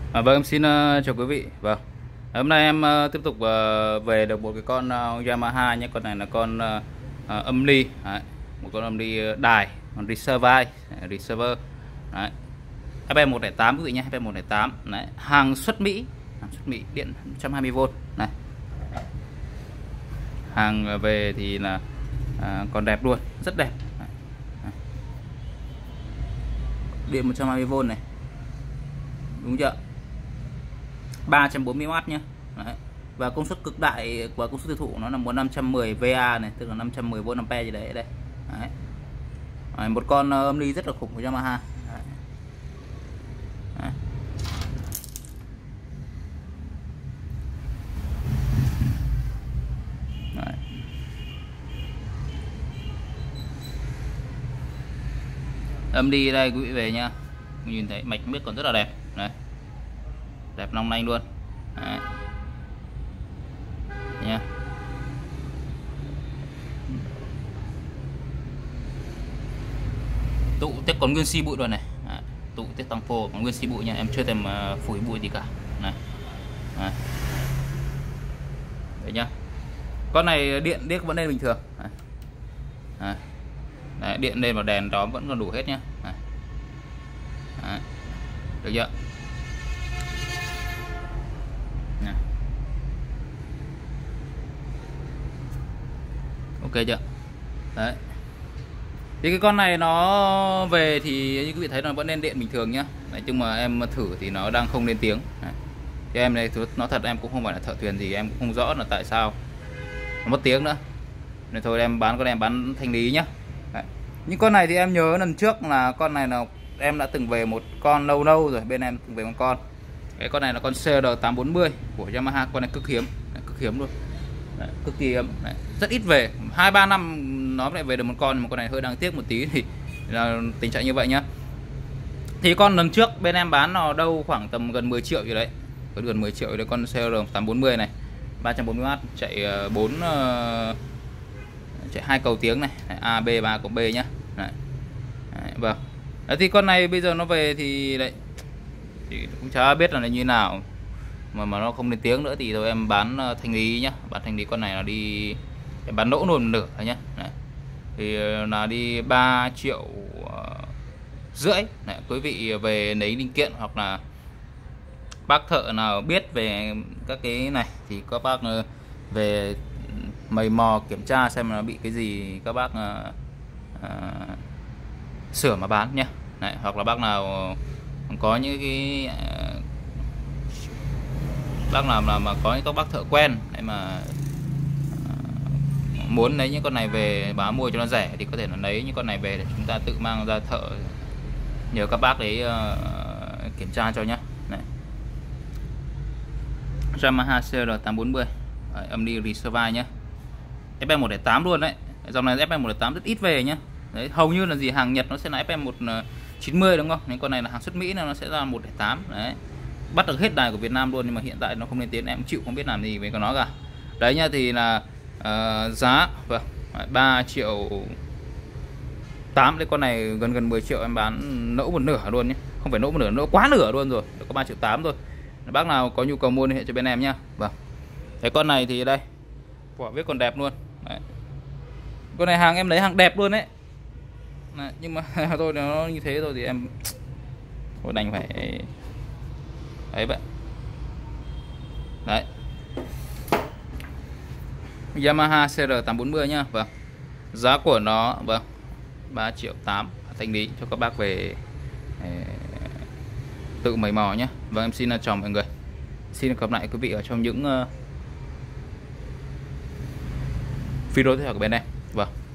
Vâng, em xin chào quý vị. Vâng, hôm nay em tiếp tục về được một cái con Yamaha nhé. Con này là con âm ly. Đấy, một con âm ly đài, con receiver. Đấy, FM108 quý vị nhé, FM108. Đấy, hàng xuất Mỹ, điện 120V. Này, hàng về thì là còn đẹp luôn, rất đẹp. Đấy, điện 120V này, đúng chưa? 340W nhé. Đấy. Và công suất cực đại và công suất tiêu thụ nó là 510 VA này, tức là 510V gì đấy đây. Đấy. Đấy, một con âm ly rất là khủng của Yamaha. Đấy. Đấy. Đấy. Âm ly đây quý vị về nha, nhìn thấy mạch miếc còn rất là đẹp. Đấy, đẹp long lanh luôn. Đấy. Nha. Tụ tiếp còn nguyên xi bụi rồi này. Đấy. Tụ tiếp tăng phô còn nguyên xi bụi nha, em chưa thèm phủi bụi gì cả. Này. Đấy. Đấy nhá. Con này điện điếc vẫn lên bình thường. Đấy. Đấy. Đấy, điện lên và đèn đó vẫn còn đủ hết nhá. Đấy. Đấy. Được chưa? Này. Ok chưa? Đấy. Thì cái con này nó về thì như quý vị thấy nó vẫn lên điện bình thường nhá. Đấy, nhưng mà em thử thì nó đang không lên tiếng. Đấy. Thì em này nó thật em cũng không phải là thợ thuyền gì, em cũng không rõ là tại sao nó mất tiếng nữa. Nên thôi em bán con em bán thanh lý nhá. Đấy. Nhưng con này thì em nhớ lần trước là con này là em đã từng về một con lâu lâu rồi, bên em từng về một con. Cái con này là con CR840 của Yamaha, con này cực hiếm. Đấy, cực hiếm luôn. Đấy, cực kỳ hiếm. Đấy, rất ít về, 2-3 năm nó lại về được một con, mà con này hơi đáng tiếc một tí thì là tình trạng như vậy nhá. Thì con lần trước bên em bán nó đâu khoảng tầm gần 10 triệu gì đấy, gần 10 triệu đấy, con CR840 này, 340W, chạy 4 chạy 2 cầu tiếng này, A B 3 cầu B nhá. Đấy. Đấy, vâng. Đấy, thì con này bây giờ nó về thì đấy thì cũng chả biết là như nào mà nó không lên tiếng nữa, thì rồi em bán thanh lý nhá, bán thanh lý con này là đi em bán lỗ luôn nửa nhá. Đấy. Thì là đi 3,5 triệu này. Quý vị về lấy linh kiện hoặc là bác thợ nào biết về các cái này thì các bác về mày mò kiểm tra xem nó bị cái gì, các bác sửa mà bán nhé. Đấy, hoặc là bác nào có những cái bác nào mà có những các bác thợ quen để mà muốn lấy những con này về bán mua cho nó rẻ thì có thể là lấy những con này về để chúng ta tự mang ra thợ nhờ các bác đấy kiểm tra cho nhé. Đấy. Yamaha CR840 âm ly reserve nhé, FM108 luôn đấy. Dòng này FM108 rất ít về nhé. Đấy, hầu như là gì hàng Nhật nó sẽ là FM190 đúng không? Nên con này là hàng xuất Mỹ nên nó sẽ ra 108. Đấy, bắt được hết đài của Việt Nam luôn, nhưng mà hiện tại nó không lên tiếng, em chịu không biết làm gì với con nó cả. Đấy nha, thì là giá vâng 3,8 triệu. Đấy, con này gần 10 triệu em bán nỗ một nửa luôn nhé, không phải nỗ một nửa, nỗ quá nửa luôn rồi, có 3,8 triệu thôi. Bác nào có nhu cầu mua liên hệ cho bên em nhá. Vâng. Cái con này thì đây, quả viết còn đẹp luôn. Đấy. Con này hàng em lấy hàng đẹp luôn đấy. Đấy, nhưng mà thôi nó như thế rồi thì em thôi đành phải ấy vậy. Đấy, Yamaha CR840 nhá. Vâng, giá của nó vâng 3,8 triệu thanh lý cho các bác về tự mày mò nhé. Vâng, em xin chào mọi người, xin gặp lại quý vị ở trong những video tiếp theo của bên em. Vâng.